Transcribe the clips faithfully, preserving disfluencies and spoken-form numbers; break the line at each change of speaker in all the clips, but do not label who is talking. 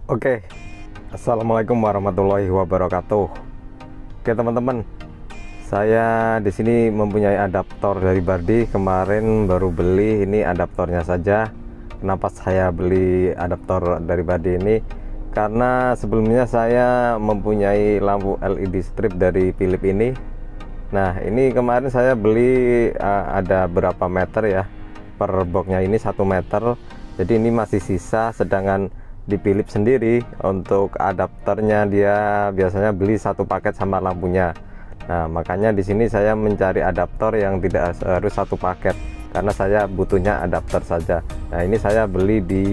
Oke, assalamualaikum warahmatullahi wabarakatuh. Oke teman-teman, saya di sini mempunyai adaptor dari Bardi. Kemarin baru beli, ini adaptornya saja. Kenapa saya beli adaptor dari Bardi ini? Karena sebelumnya saya mempunyai lampu L E D strip dari Philips ini. Nah, ini kemarin saya beli uh, ada berapa meter ya? Per boxnya ini satu meter. Jadi ini masih sisa, sedangkan di Philips sendiri untuk adaptornya dia biasanya beli satu paket sama lampunya. Nah, makanya di sini saya mencari adaptor yang tidak harus satu paket karena saya butuhnya adaptor saja. Nah, ini saya beli di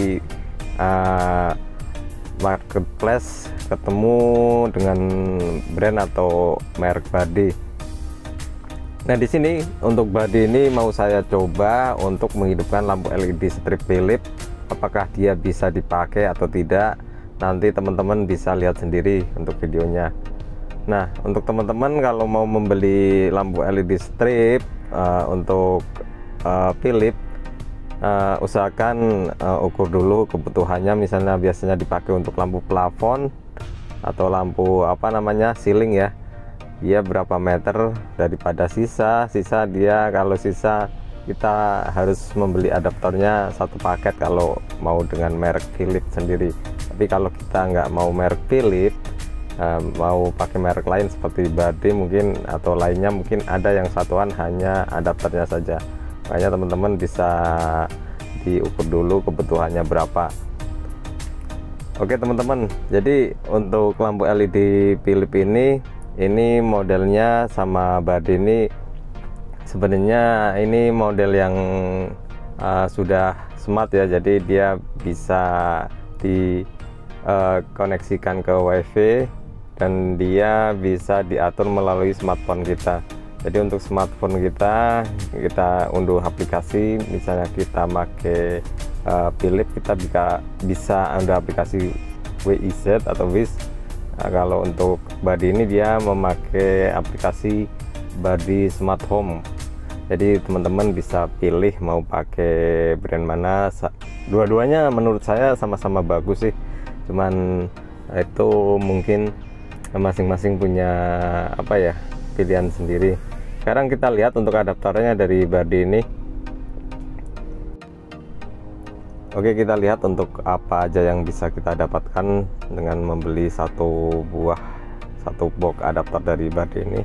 uh, marketplace, ketemu dengan brand atau merek Bardi. Nah, di sini untuk Bardi ini mau saya coba untuk menghidupkan lampu L E D strip Philips. Apakah dia bisa dipakai atau tidak, nanti teman-teman bisa lihat sendiri untuk videonya. Nah, untuk teman-teman kalau mau membeli lampu L E D strip uh, untuk uh, Philips, uh, usahakan uh, ukur dulu kebutuhannya. Misalnya biasanya dipakai untuk lampu plafon atau lampu apa namanya ceiling ya, dia berapa meter daripada sisa sisa dia. Kalau sisa kita harus membeli adaptornya satu paket kalau mau dengan merek Philips sendiri. Tapi kalau kita nggak mau merek Philips, uh, mau pakai merek lain seperti Bardi mungkin atau lainnya, mungkin ada yang satuan hanya adaptornya saja. Makanya teman-teman bisa diukur dulu kebutuhannya berapa. Oke teman-teman, jadi untuk lampu L E D Philips ini ini modelnya sama Bardi ini sebenarnya ini model yang uh, sudah smart ya, jadi dia bisa dikoneksikan uh, ke WiFi dan dia bisa diatur melalui smartphone kita. Jadi untuk smartphone kita kita unduh aplikasi, misalnya kita pakai uh, Philips, kita bisa bisa unduh aplikasi W I Z atau Wish. Nah, kalau untuk Bardi ini dia memakai aplikasi Bardi Smart Home. Jadi teman-teman bisa pilih mau pakai brand mana. Dua-duanya menurut saya sama-sama bagus sih, cuman itu mungkin masing-masing punya apa ya, pilihan sendiri. Sekarang kita lihat untuk adaptornya dari Bardi ini. Oke, kita lihat untuk apa aja yang bisa kita dapatkan dengan membeli satu buah satu box adaptor dari Bardi ini.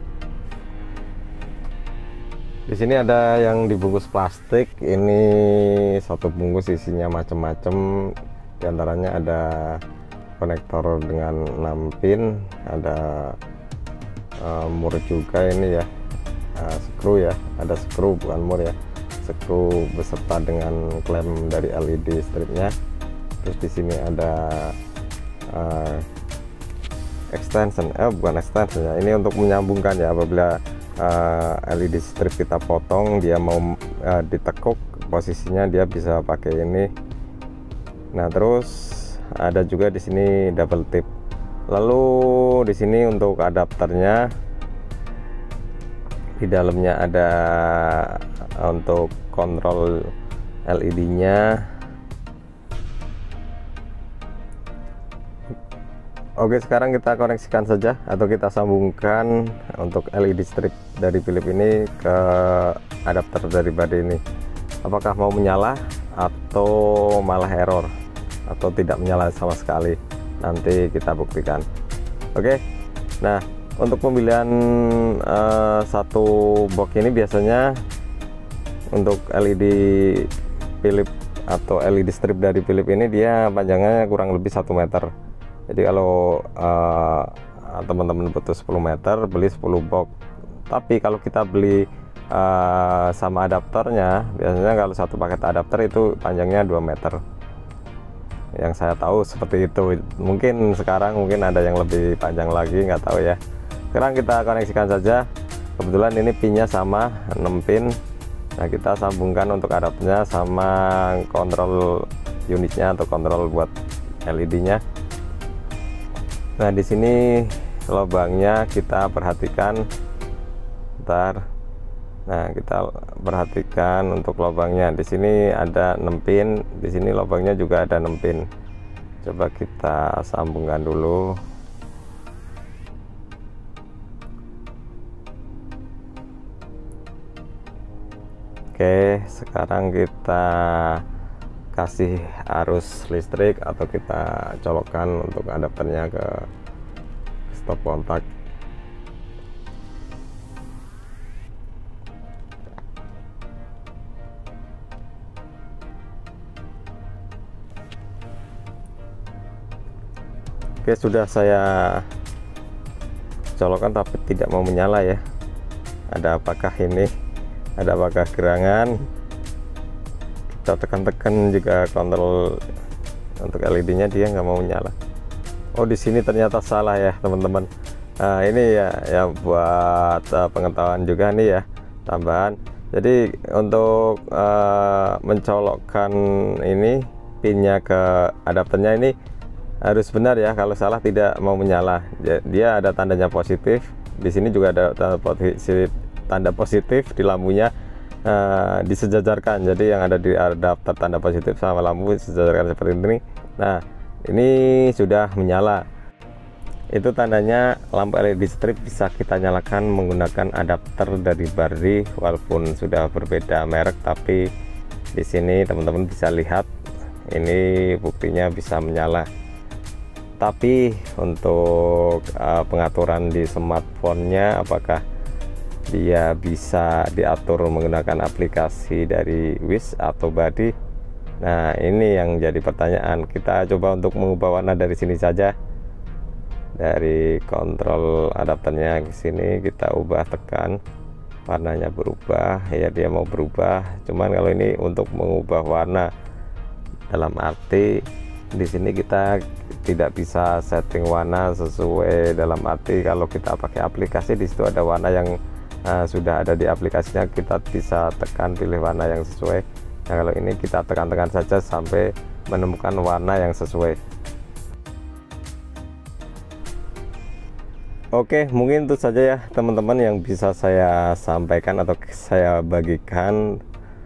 Di sini ada yang dibungkus plastik. Ini satu bungkus isinya macam-macam. Di antaranya ada konektor dengan enam pin, ada uh, mur juga ini ya, uh, skru ya, ada skru bukan mur ya, skru beserta dengan klem dari L E D stripnya. Terus di sini ada uh, extension, eh bukan extension ya, ini untuk menyambungkan ya, apabila Uh, L E D strip kita potong, dia mau uh, ditekuk posisinya, dia bisa pakai ini. Nah, terus ada juga di sini double tip. Lalu di sini untuk adapternya, di dalamnya ada untuk kontrol L E D-nya. Oke, sekarang kita koneksikan saja atau kita sambungkan untuk L E D strip dari Philips ini ke adapter dari Bardi ini. Apakah mau menyala atau malah error atau tidak menyala sama sekali, nanti kita buktikan. Oke, nah untuk pembelian uh, satu box ini biasanya untuk L E D Philips atau L E D strip dari Philips ini dia panjangnya kurang lebih satu meter. Jadi kalau uh, teman-teman butuh sepuluh meter, beli sepuluh box. Tapi kalau kita beli uh, sama adaptornya, biasanya kalau satu paket adapter itu panjangnya dua meter. Yang saya tahu seperti itu. Mungkin sekarang mungkin ada yang lebih panjang lagi, nggak tahu ya. Sekarang kita koneksikan saja. Kebetulan ini pinnya sama, enam pin. Nah, kita sambungkan untuk adapternya sama kontrol unitnya atau kontrol buat L E D-nya. Nah, di sini lubangnya kita perhatikan. Bentar. Nah, kita perhatikan untuk lubangnya. Di sini ada enam pin, di sini lubangnya juga ada enam pin. Coba kita sambungkan dulu. Oke, sekarang kita kasih arus listrik atau kita colokkan untuk adapternya ke stop kontak. Oke, sudah saya colokkan tapi tidak mau menyala ya. Ada apakah ini? Ada apakah gerangan? Kita tekan-tekan juga kontrol untuk L E D-nya, dia nggak mau menyala. Oh, di sini ternyata salah ya teman-teman. Nah, ini ya ya buat uh, pengetahuan juga nih ya, tambahan. Jadi untuk uh, mencolokkan ini pinnya ke adapternya ini harus benar ya, kalau salah tidak mau menyala. Dia ada tandanya positif, di sini juga ada tanda positif, tanda positif di lampunya uh, disejajarkan. Jadi yang ada di adapter tanda positif sama lampu disejajarkan seperti ini. Nah, ini sudah menyala. Itu tandanya lampu L E D strip bisa kita nyalakan menggunakan adapter dari Bardi, walaupun sudah berbeda merek, tapi di sini teman-teman bisa lihat ini buktinya bisa menyala. Tapi untuk uh, pengaturan di smartphone-nya, apakah dia bisa diatur menggunakan aplikasi dari Wish atau Bardi? Nah, ini yang jadi pertanyaan. Kita coba untuk mengubah warna dari sini saja. Dari kontrol adapternya ke sini kita ubah, tekan, warnanya berubah ya, dia mau berubah. Cuman kalau ini untuk mengubah warna, dalam arti di sini kita tidak bisa setting warna sesuai, dalam arti kalau kita pakai aplikasi di situ ada warna yang uh, sudah ada di aplikasinya, kita bisa tekan pilih warna yang sesuai. Nah, kalau ini kita tekan-tekan saja sampai menemukan warna yang sesuai. Oke, mungkin itu saja ya teman-teman yang bisa saya sampaikan atau saya bagikan.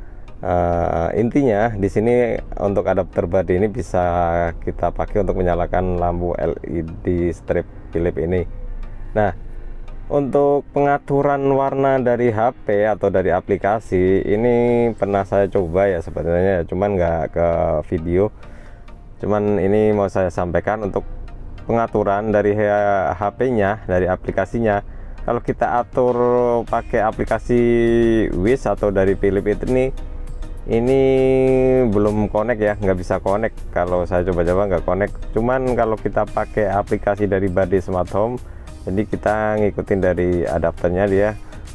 Uh, intinya di sini untuk adapter Bardi ini bisa kita pakai untuk menyalakan lampu L E D strip Philips ini. Nah, untuk pengaturan warna dari H P atau dari aplikasi ini pernah saya coba ya sebenarnya, cuman nggak ke video. Cuman ini mau saya sampaikan untuk pengaturan dari H P-nya, dari aplikasinya. Kalau kita atur pakai aplikasi Wish atau dari Philips ini ini belum connect ya, nggak bisa connect. Kalau saya coba-coba nggak connect. Cuman kalau kita pakai aplikasi dari Bardi Smart Home, jadi kita ngikutin dari adapternya, dia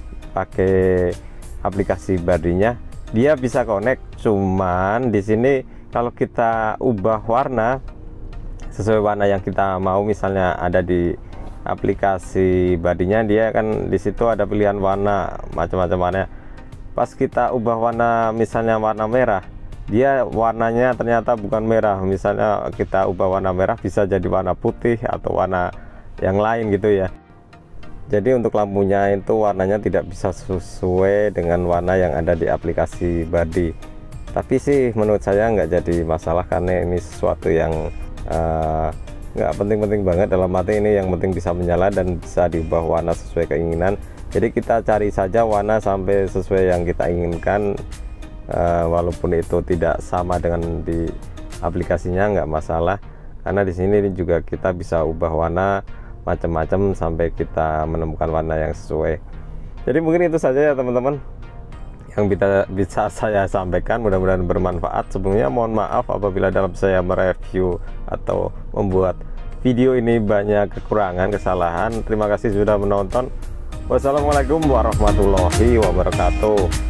pakai aplikasi Bardinya, dia bisa connect. Cuman di sini kalau kita ubah warna sesuai warna yang kita mau, misalnya ada di aplikasi Bardinya, dia kan di situ ada pilihan warna macam-macam warna. Pas kita ubah warna, misalnya warna merah, dia warnanya ternyata bukan merah. Misalnya kita ubah warna merah, bisa jadi warna putih atau warna yang lain gitu ya. Jadi untuk lampunya itu warnanya tidak bisa sesuai dengan warna yang ada di aplikasi Bardi. Tapi sih menurut saya nggak jadi masalah, karena ini sesuatu yang uh, nggak penting-penting banget. Dalam arti ini yang penting bisa menyala dan bisa diubah warna sesuai keinginan. Jadi kita cari saja warna sampai sesuai yang kita inginkan, uh, walaupun itu tidak sama dengan di aplikasinya nggak masalah, karena di sini juga kita bisa ubah warna macam-macam sampai kita menemukan warna yang sesuai. Jadi mungkin itu saja ya teman-teman yang bisa, bisa saya sampaikan, mudah-mudahan bermanfaat. Sebelumnya mohon maaf apabila dalam saya mereview atau membuat video ini banyak kekurangan, kesalahan. Terima kasih sudah menonton. Wassalamualaikum warahmatullahi wabarakatuh.